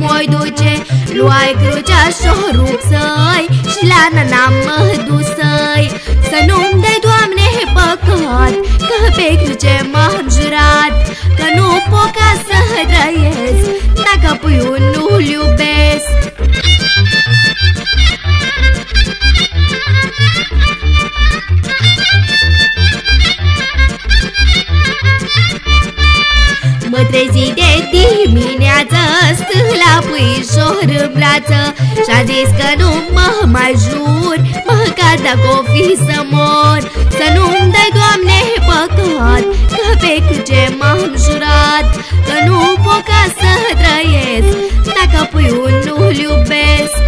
moi duce. Luai crucea și o rup să-i și la nana mă du să-i. Să nu-mi dai, Doamne, păcat, că pe cruce m-am jurat că nu pot ca să trăiesc dacă puiul nu-l iubesc. Mă trezi de dimineață, stând la puișor în brață și-a zis că nu mă mai jur, măcar dacă o fi să mor. Să nu-mi dai, Doamne, păcat, că pe cruce m-am jurat că nu pot ca să trăiesc dacă puiul nu-l iubesc.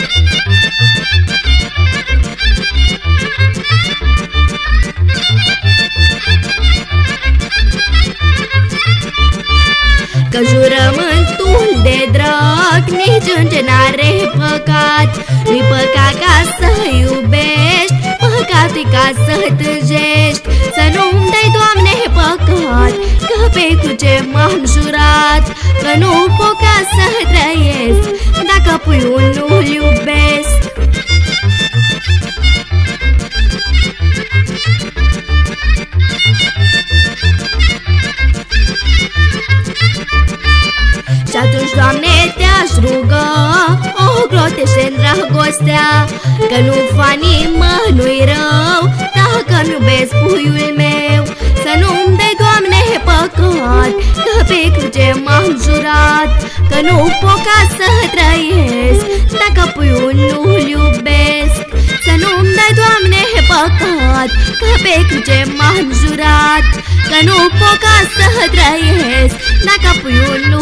Că jurământul de drag niciun ce n-are păcat. Nu-i păcat ca să iubești, păcatul-i ca să tânjești. Să nu-mi dai, Doamne, păcat, că pe cruce m-am jurat că nu pot ca să trăiesc dacă puiul nu-l iubesc. Și atunci, Doamne, te-aș ruga, ocrotește-n dragostea, că nu fac nimănui rău dacă nu iubesc puiul meu. Să nu-mi dai, Doamne, păcat, că pe cruce m-am jurat că nu pot ca să trăiesc dacă puiul nu-l iubesc. Să nu-mi dai, Doamne, păcat, că pe cruce m-am jurat că nu pot ca să trăiesc dacă puiul